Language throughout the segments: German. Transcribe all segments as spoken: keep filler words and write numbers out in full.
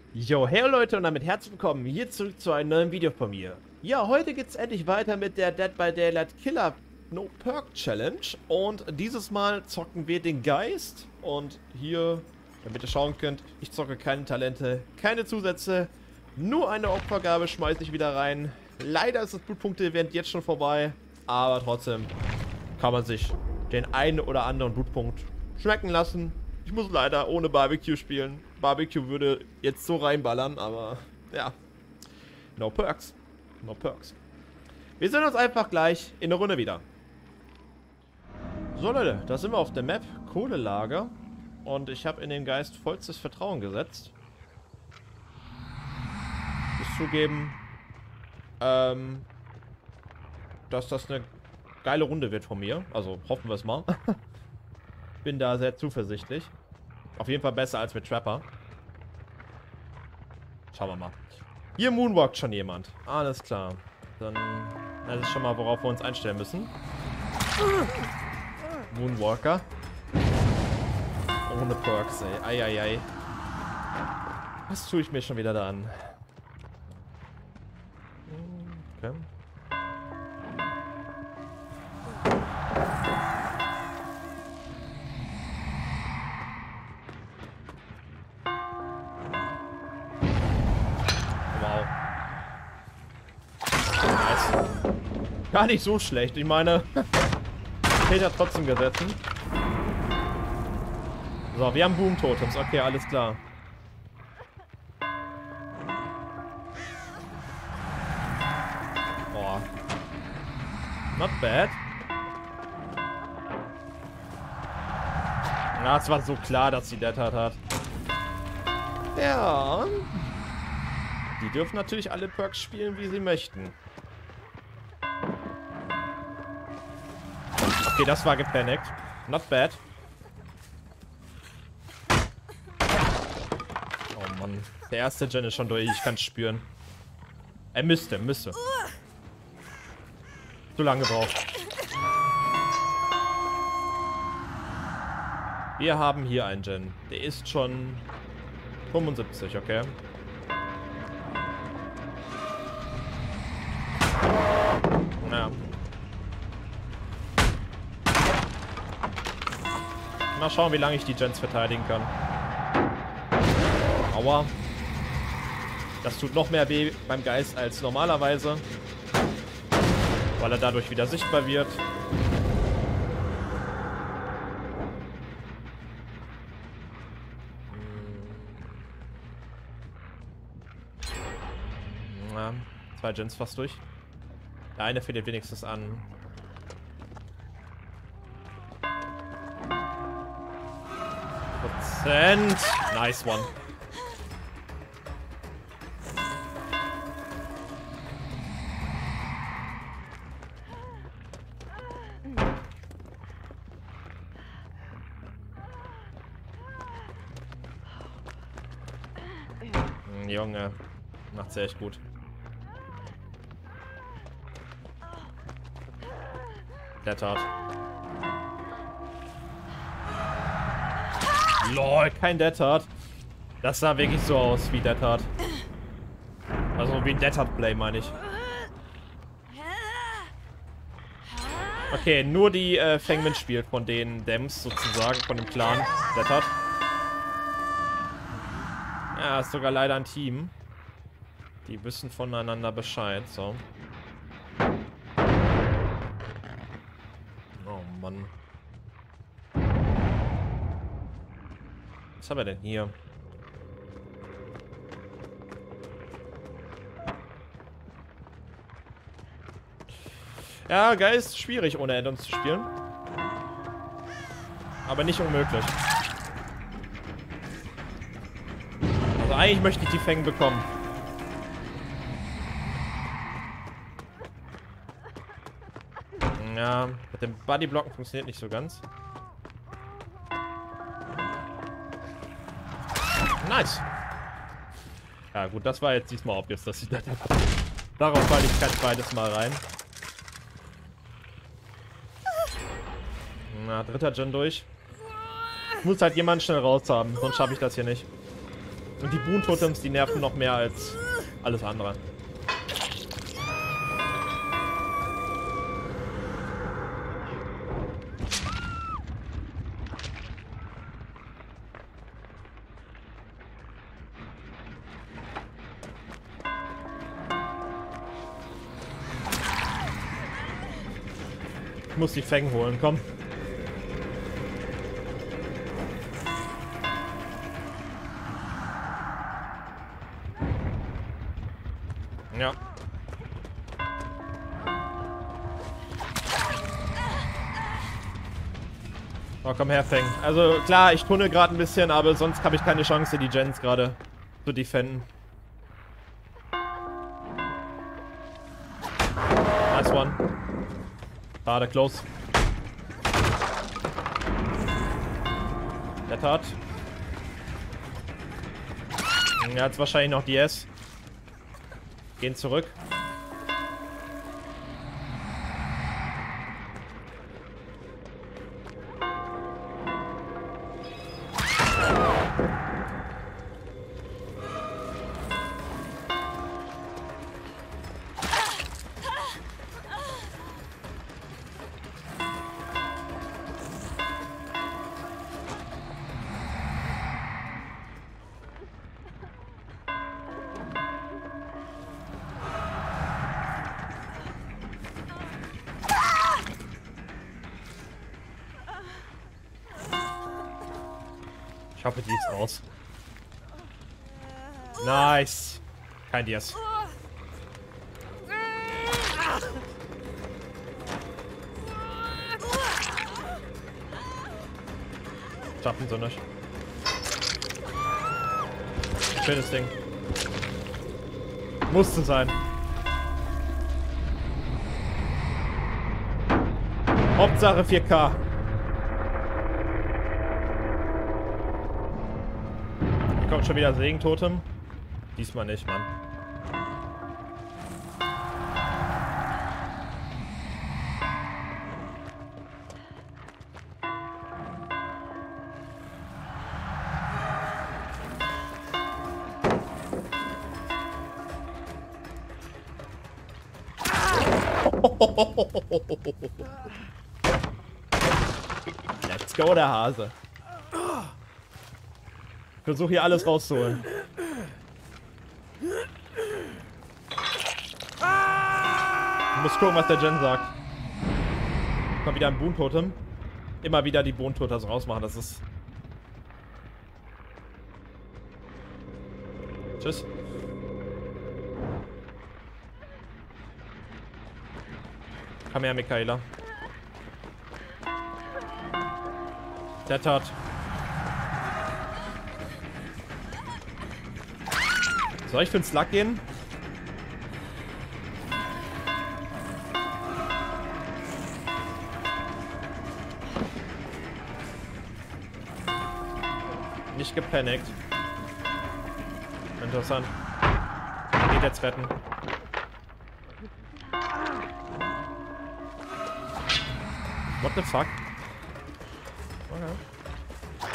Jo, hey Leute und damit herzlich willkommen hier zurück zu einem neuen Video von mir. Ja, heute geht's endlich weiter mit der Dead by Daylight Killer No Perk Challenge und dieses Mal zocken wir den Geist und hier, damit ihr schauen könnt, ich zocke keine Talente, keine Zusätze, nur eine Opfergabe schmeiße ich wieder rein. Leider ist das Blutpunkte-Event jetzt schon vorbei, aber trotzdem kann man sich den einen oder anderen Blutpunkt schmecken lassen. Ich muss leider ohne Barbecue spielen. Barbecue würde jetzt so reinballern, aber ja. No Perks. No Perks. Wir sehen uns einfach gleich in der Runde wieder. So Leute, da sind wir auf der Map. Kohlelager. Und ich habe in den Geist vollstes Vertrauen gesetzt. Ich muss zugeben, ähm, dass das eine geile Runde wird von mir. Also hoffen wir es mal. Bin da sehr zuversichtlich. Auf jeden Fall besser als mit Trapper. Schauen wir mal. Hier moonwalkt schon jemand. Alles klar. Dann das ist schon mal, worauf wir uns einstellen müssen. Moonwalker. Ohne Perks, ey. Eieiei. Was tue ich mir schon wieder da an? Okay. Gar nicht so schlecht. Ich meine, Peter trotzdem gesetzen. So, wir haben Boom-Totems. Okay, alles klar. Boah. Not bad. Na, es war so klar, dass sie Deadheart hat. Ja. Die dürfen natürlich alle Perks spielen, wie sie möchten. Okay, das war gepanikt. Not bad. Oh Mann. Der erste Gen ist schon durch. Ich kann es spüren. Er müsste, müsste. Zu lange gebraucht. Wir haben hier einen Gen. Der ist schon fünfundsiebzig, okay. Na. Mal schauen, wie lange ich die Gens verteidigen kann. Aua. Das tut noch mehr weh beim Geist als normalerweise. Weil er dadurch wieder sichtbar wird. Na, zwei Gens fast durch. Der eine fehlt wenigstens an. Prozent. Nice one. Hm, Junge. Macht's echt gut. Deadheart. Lol, kein Deadheart. Das sah wirklich so aus wie Deadheart. Also wie ein Deadheart-Play, meine ich. Okay, nur die äh, Fengmin spielt von den Dems sozusagen, von dem Clan Deadheart. Ja, ist sogar leider ein Team. Die wissen voneinander Bescheid, so. Oh Mann. Was haben wir denn hier? Ja, Geist, schwierig ohne Add-ons zu spielen. Aber nicht unmöglich. Also eigentlich möchte ich die Fänge bekommen. Ja, mit dem Bodyblocken funktioniert nicht so ganz. Nice. Ja gut, das war jetzt diesmal obvious, dass ich das habe. Darauf falle ich kein zweites Mal rein. Na, dritter Gen durch. Ich muss halt jemanden schnell raus haben, sonst schaffe ich das hier nicht. Und die Boon-Totems, die nerven noch mehr als alles andere. Ich muss die Fängen holen, komm. Ja. Oh, komm her, Feng. Also klar, ich tunnel gerade ein bisschen, aber sonst habe ich keine Chance, die Gens gerade zu defenden. Nice one. Schade, close. Der Tat. Er hat wahrscheinlich noch D S. Gehen zurück. Ich hoffe, die ist raus. Nice. Kein D S. Schaffen sie nicht. Schönes Ding. Musste sein. Hauptsache vier K. Kommt schon wieder Segen-Totem. Diesmal nicht, Mann. Let's go, der Hase. Ich versuche hier alles rauszuholen. Ich muss gucken, was der Gen sagt. Kommt wieder ein Boon-Totem. Immer wieder die Boon-Totems rausmachen, das ist... Tschüss. Komm her, Michaela. Der Tat. Soll ich für den Slug gehen? Nicht gepanikt. Interessant. Geht jetzt retten. What the fuck? Okay.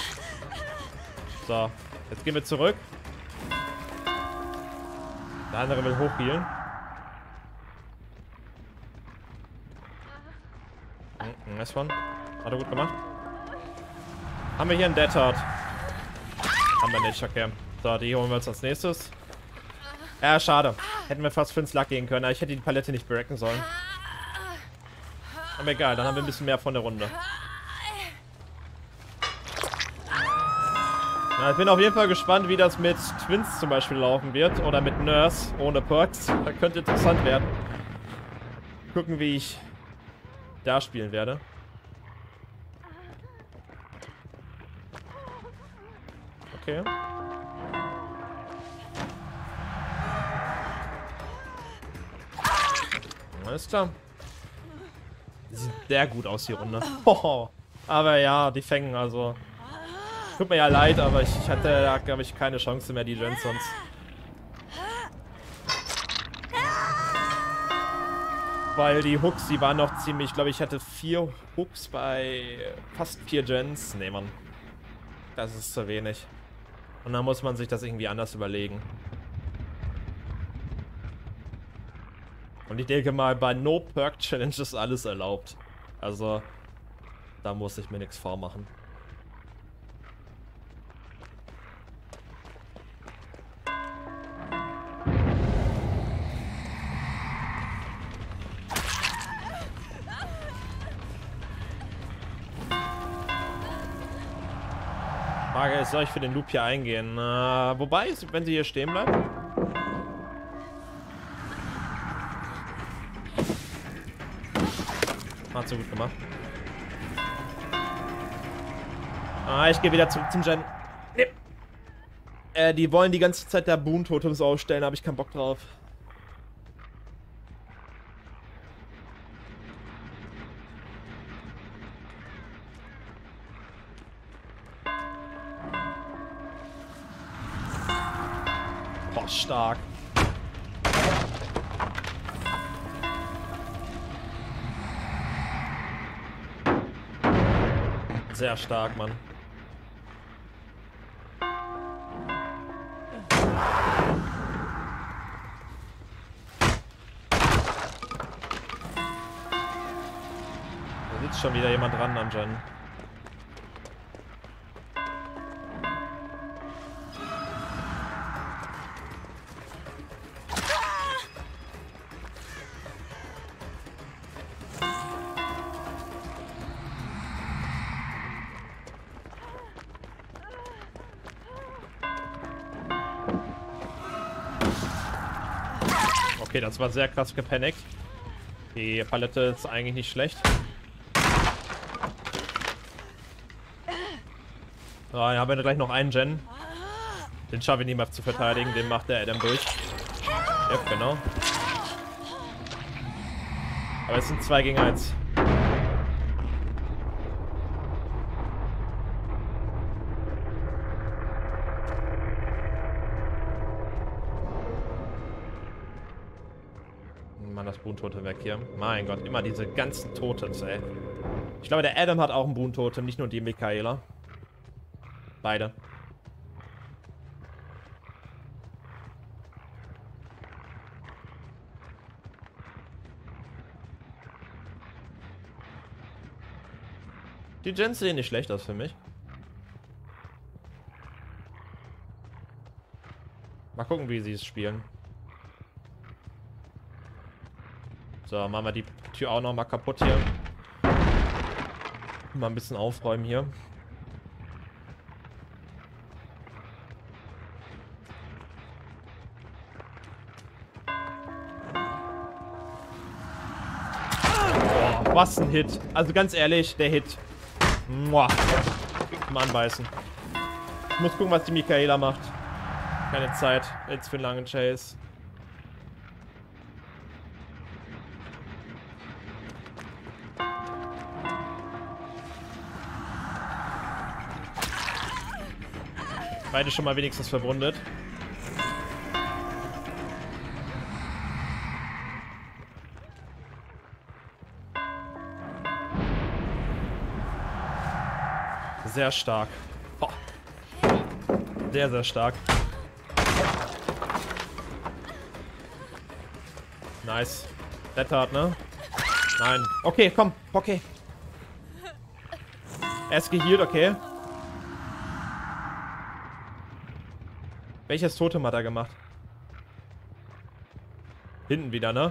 So, jetzt gehen wir zurück. Der andere will hochhealen. Hm, nice one. Hat er gut gemacht. Haben wir hier einen Dead Hard? Haben wir nicht, okay. So, die holen wir uns als nächstes. Ja, schade. Hätten wir fast für den Slug gehen können, aber ich hätte die Palette nicht breaken sollen. Aber egal, dann haben wir ein bisschen mehr von der Runde. Ja, ich bin auf jeden Fall gespannt, wie das mit Twins zum Beispiel laufen wird. Oder mit Nurse ohne Perks. Das könnte interessant werden. Gucken, wie ich da spielen werde. Okay. Alles klar. Sieht sehr gut aus, die Runde. Oh, aber ja, die Fängen, also... Tut mir ja leid, aber ich, ich hatte da, glaube ich, keine Chance mehr, die Gens sonst. Weil die Hooks, die waren noch ziemlich... Ich glaube, ich hatte vier Hooks bei fast vier Gens. Nee, Mann. Das ist zu wenig. Und dann muss man sich das irgendwie anders überlegen. Und ich denke mal, bei No Perk Challenge ist alles erlaubt. Also, da muss ich mir nichts vormachen. Frage ist, soll ich für den Loop hier eingehen? Äh, wobei, wenn sie hier stehen bleibt. Hat so gut gemacht. Ah, ich gehe wieder zurück zum Gen. Nee. Äh, die wollen die ganze Zeit da Boon-Totems ausstellen, habe ich keinen Bock drauf. Boah, stark. Sehr stark, Mann. Da sitzt schon wieder jemand dran an Jen. Okay, das war sehr krass gepanikt. Die Palette ist eigentlich nicht schlecht. So, dann haben wir gleich noch einen Gen. Den schaffe ich nicht mehr zu verteidigen, den macht der Adam durch. Ja, genau. Aber es sind zwei gegen eins. Mann, das Boon-Totem weg hier. Mein Gott, immer diese ganzen Totems, ey. Ich glaube, der Adam hat auch ein Boon-Totem, nicht nur die Michaela. Beide. Die Gens sehen nicht schlecht aus für mich. Mal gucken, wie sie es spielen. So, machen wir die Tür auch noch mal kaputt hier. Mal ein bisschen aufräumen hier. Oh, was ein Hit. Also ganz ehrlich, der Hit. Muah. Mal anbeißen. Ich muss gucken, was die Michaela macht. Keine Zeit. Jetzt für einen langen Chase. Beide schon mal wenigstens verwundet. Sehr stark. Oh. Sehr, sehr stark. Nice. Dead-Hard, ne? Nein. Okay, komm. Okay. Er ist geheilt, okay. Welches Totem hat er gemacht? Hinten wieder, ne?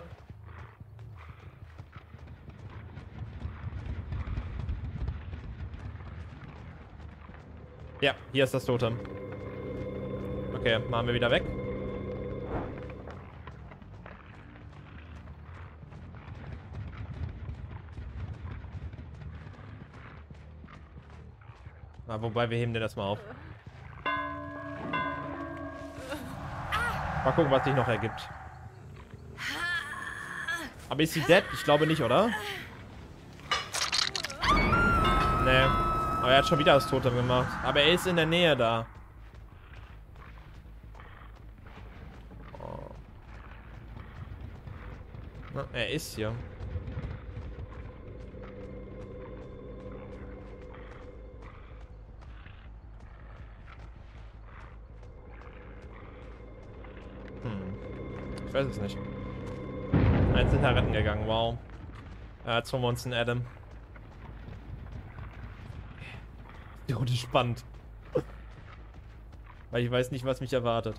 Ja, hier ist das Totem. Okay, machen wir wieder weg. Ah, wobei, wir heben den erstmal auf. Mal gucken, was sich noch ergibt. Aber ist sie dead? Ich glaube nicht, oder? Nee. Aber er hat schon wieder das Totem gemacht. Aber er ist in der Nähe da. Oh. Na, er ist hier. weiß es nicht. Eins sind retten gegangen, wow. Ja, jetzt holen wir uns einen Adam. Die Runde ist spannend. Weil ich weiß nicht, was mich erwartet.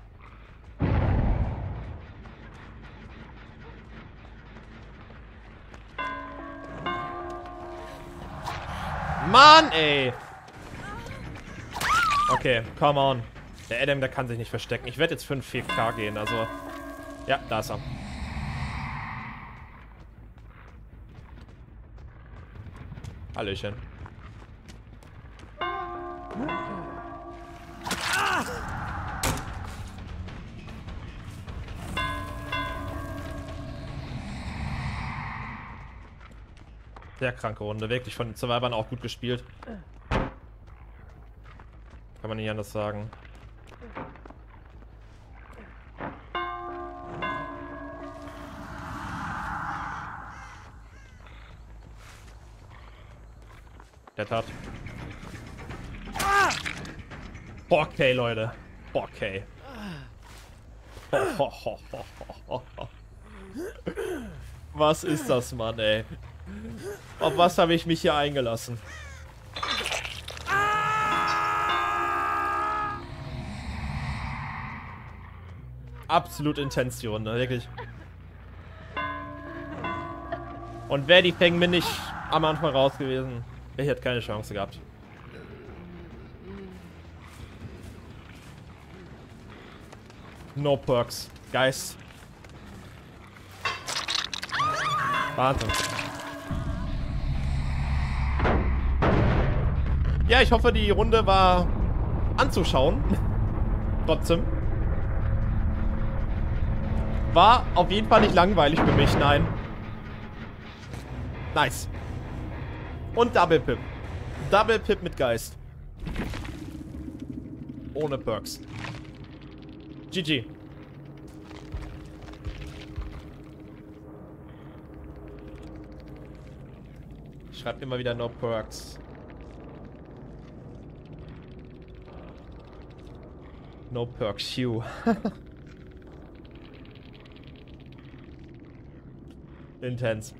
Mann, ey! Okay, come on. Der Adam, der kann sich nicht verstecken. Ich werde jetzt für einen vier K gehen, also... Ja, da ist er. Hallöchen. Sehr kranke Runde, wirklich von den Survivern auch gut gespielt. Kann man nicht anders sagen. Der Tat. Boah, okay, Leute. Boah, okay. Ho, ho, ho, ho, ho. Was ist das, Mann, ey? Auf was habe ich mich hier eingelassen? Absolut intens die Runde, wirklich. Und wäre die Feng Min nicht am Anfang raus gewesen, ich hätte keine Chance gehabt. No Perks. Geist. Wahnsinn. Ja, ich hoffe, die Runde war anzuschauen. Trotzdem. War auf jeden Fall nicht langweilig für mich, nein. Nice. Und Double Pip. Double Pip mit Geist. Ohne Perks. G G. Schreibt immer wieder No Perks. No Perks, Hugh. Intens.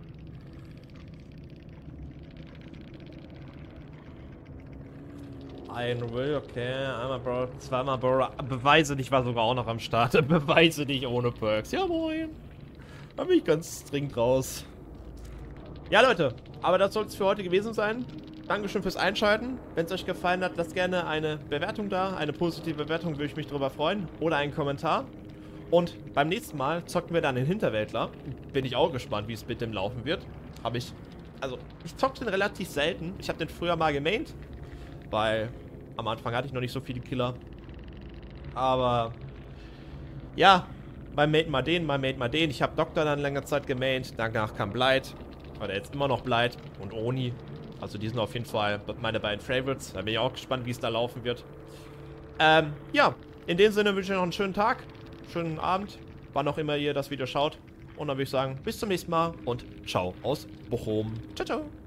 Ein Will, okay, einmal Bro, zweimal Bro. Beweise dich war sogar auch noch am Start. Beweise dich ohne Perks. Ja moin. Da bin ich ganz dringend raus. Ja Leute, aber das soll es für heute gewesen sein. Dankeschön fürs Einschalten. Wenn es euch gefallen hat, lasst gerne eine Bewertung da. Eine positive Bewertung würde ich mich darüber freuen. Oder einen Kommentar. Und beim nächsten Mal zocken wir dann den Hinterwäldler. Bin ich auch gespannt, wie es mit dem laufen wird. Habe ich... Also, ich zocke den relativ selten. Ich habe den früher mal gemaint. Weil am Anfang hatte ich noch nicht so viele Killer. Aber... Ja, mal mate mal den, mal mate mal den. Ich habe Doktor dann länger Zeit gemaint. Danach kam Blight. Oder jetzt immer noch Blight. Und Oni. Also die sind auf jeden Fall meine beiden Favorites. Da bin ich auch gespannt, wie es da laufen wird. Ähm, ja. In dem Sinne wünsche ich noch einen schönen Tag. Schönen Abend. Wann auch immer ihr das Video schaut. Und dann würde ich sagen, bis zum nächsten Mal. Und ciao aus Bochum. Ciao, ciao.